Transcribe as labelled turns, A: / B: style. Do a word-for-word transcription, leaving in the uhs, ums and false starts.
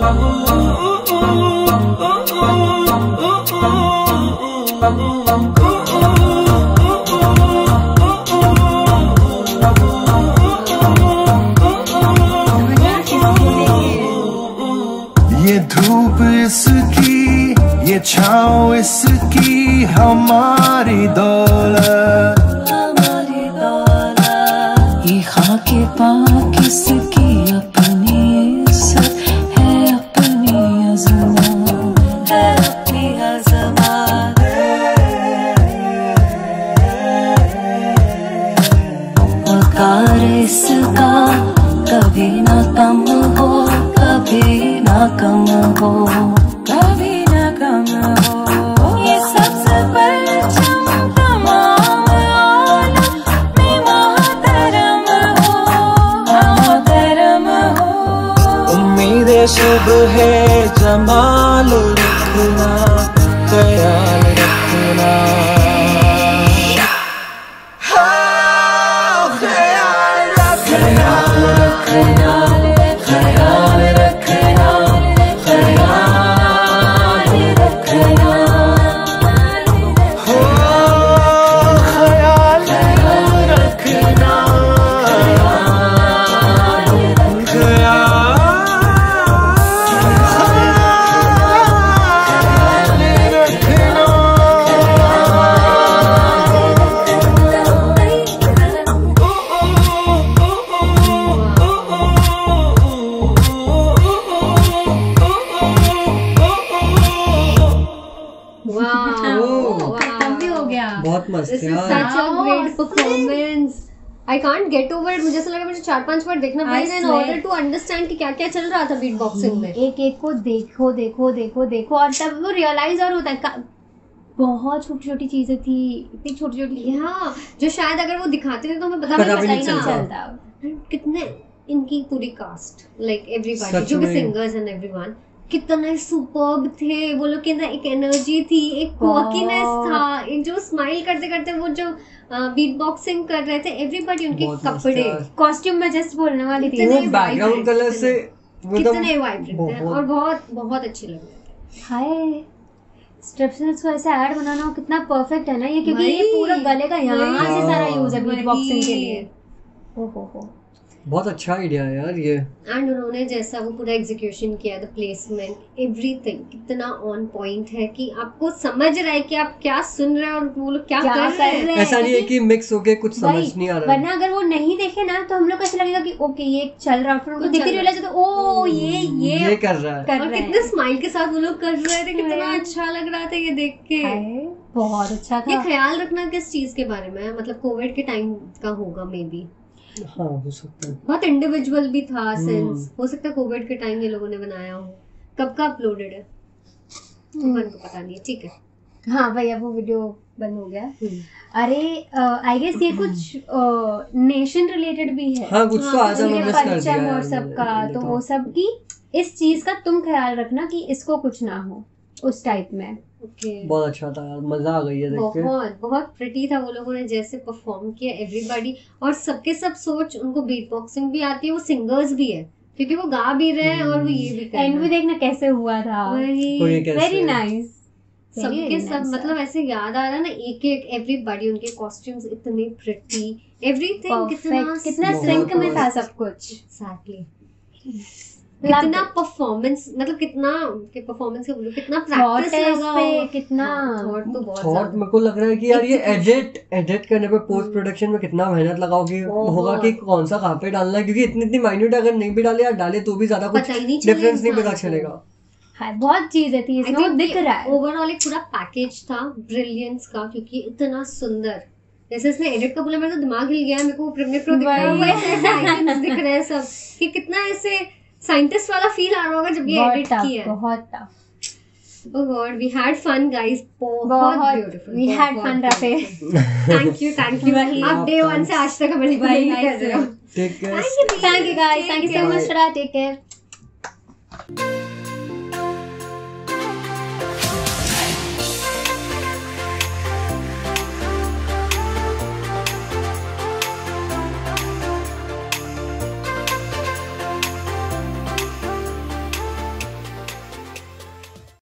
A: ये धूप इसकी, ये छाँव इसकी, हमारी दौलत, हमारी दौलत। ये खाके पाक इसकी, अपनी इज्जत है, अपनी अज़मत है, अपनी अज़मत। वक़ार इसका कभी ना कम हो, कभी ना कम हो, कभी ना कम हो। ये सबसे परचम तमाम आलम में मोहतरम हो, मोहतरम हो। उम्मीद सुबह है, जमाल रखना, ख्याल रखना, हाँ, ख्याल रखना, रखना, ख्याल रखना, ख्याल रखना, हो ख्याल रखना,
B: बहुत मस्त
C: This is
B: यार।
C: such a great performance. I can't get over it. मुझे ऐसा लगा मुझे चार पांच बार देखना पड़ेगा in order to understand कि क्या क्या चल रहा था बीट बॉक्सिंग में।
D: एक एक को देखो देखो देखो देखो और तब वो रियलाइज और होता है बहुत छोटी छोटी चीजें थी, इतनी छोटी छोटी,
C: हाँ, जो शायद अगर वो दिखाते थे तो हमें पता
B: पता
C: भी
B: भी
C: नहीं
B: नहीं
C: चलता। कितने इनकी पूरी कास्ट, लाइक एवरीबॉडी जो भी सिंगर्स एंड एवरीवन, कितना सुपर्ब थे वो लोग के अंदर। एक एनर्जी थी, एक क्वर्कीनेस था, एक जो स्माइल करते करते वो जो बीट बॉक्सिंग कर रहे थे, एवरीबॉडी उनके कपड़े,
D: कॉस्ट्यूम में जस्ट बोलने वाली थी,
B: वो बैकग्राउंड कलर से
C: कितने वाइब्रेंट थे और बहुत बहुत अच्छे लग रहे थे।
D: हाय स्ट्रिप्स को ऐसे ऐड बनाना हो कितना परफेक्ट है ना ये, क्योंकि ये पूरा गले का यहाँ से सारा यूज है बीट बॉक्सिंग के लिए। ओ हो हो
B: बहुत अच्छा आइडिया है यार ये।
C: एंड उन्होंने जैसा वो पूरा एग्जीक्यूशन किया, द प्लेसमेंट, एवरीथिंग कितना ऑन पॉइंट है कि आपको समझ रहा है कि आप क्या सुन रहे हैं और वो लोग क्या,
D: क्या
C: कर रहे हैं।
B: ऐसा नहीं है कि मिक्स होके कुछ समझ नहीं आ रहा है।
D: वरना अगर वो नहीं देखे ना तो हम लोग को ऐसा लगेगा कि ओके ये चल रहा है, फिर उनको देखते रियलाइज होता है ओ ये ये
B: ये कर रहा है।
D: कर
C: और
D: रहे हैं।
C: कितने स्माइल के साथ वो लोग कर रहे थे, कितना अच्छा लग रहा था ये देख के।
D: हाय, बहुत अच्छा
C: ये
D: था।
C: ख्याल रखना किस चीज के बारे में है, मतलब कोविड के टाइम का होगा मे बी।
B: हाँ हो सकता है।
C: बहुत इंडिविजुअल भी था सेंस, हो सकता है कोविड के टाइम ये लोगों ने बनाया हो। कब का अपलोडेड है मन को पता नहीं है, ठीक है।
D: हाँ भैया वो वीडियो बंद हो गया। अरे आई गेस ये कुछ नेशन रिलेटेड भी है।
B: हाँ कुछ तो आज
D: उनके
B: मिस कर दिया
D: परचम
B: है
D: और सबका,
B: मैंने
D: तो
B: तो।
D: वो सब की इस चीज का तुम ख्याल रखना कि इसको कुछ ना हो उस टाइप में।
C: ओके,
B: बहुत अच्छा था यार, मजा आ गई है देख के।
C: बहुत बहुत प्रिटी था वो लोगों ने जैसे परफॉर्म किया, एवरीबॉडी। और सबके सब सोच, उनको बीट बॉक्सिंग भी आती है, वो सिंगर्स भी है क्योंकि वो गा भी रहे हैं और वो ये भी कर रहे
D: एंड भी
C: हैं।
D: देखना कैसे हुआ था,
C: वही
B: तो ये कैसे
D: वेरी नाइस।
C: सबके सब, मतलब ऐसे याद आ रहा है ना एक एक एवरीबॉडी, उनके कॉस्ट्यूम्स इतने प्रिटी, एवरीथिंग कितना
D: कितना
B: बहुत
D: सिंक में था
B: बहुत।
D: सब कुछ।
C: एग्जैक्टली, कितना परफॉर्मेंस, मतलब कितना के परफॉर्मेंस के बोलो कितना प्रैक्टिस लगा होगा,
D: कितना
C: थॉट तो बहुत
B: थॉट
C: ज्यादा।
B: मेरे को लग रहा है कि यार ये एडिट एडिट करने पे पोस्ट प्रोडक्शन में कितना मेहनत लगाओगे होगा कि कौन सा कहाँ पे डालना है, क्योंकि इतनी इतनी माइन्यूट अगर नहीं भी डाले या डाले तो भी ज्यादा कुछ
C: पता ही नहीं चलेगा
B: डिफरेंस नहीं पता
C: इंसान को।
B: चलेगा।
D: हाँ, बहुत चीजें थी इसमें, वो दिख रहा है।
C: ओवरऑल एक पूरा पैकेज था ब्रिलियंस का, क्योंकि इतना सुंदर, जैसे इसने एडिट का बोला मेरा तो दिमाग हिल गया, मेरे को प्रीमियर प्रो दिख रहा है, वो ऐसे ऐसे आइकन्स दिख रहे हैं सब, कि कितना ऐसे साइंटिस्ट वाला फील आ रहा होगा जब ये
D: बहुत
C: एडिट
D: tough,
C: किया है।
D: बहुत tough।
C: Oh God, we had fun guys, बहुत
D: बहुत
C: beautiful,
D: we had
C: बहुत
D: fun रफे।
C: Thank you, thank you। आप डे वन से आज तक हमें
D: वही
C: कर रहे हो।
B: ठीक है।
D: Thank you guys, thank you so much for that, take care।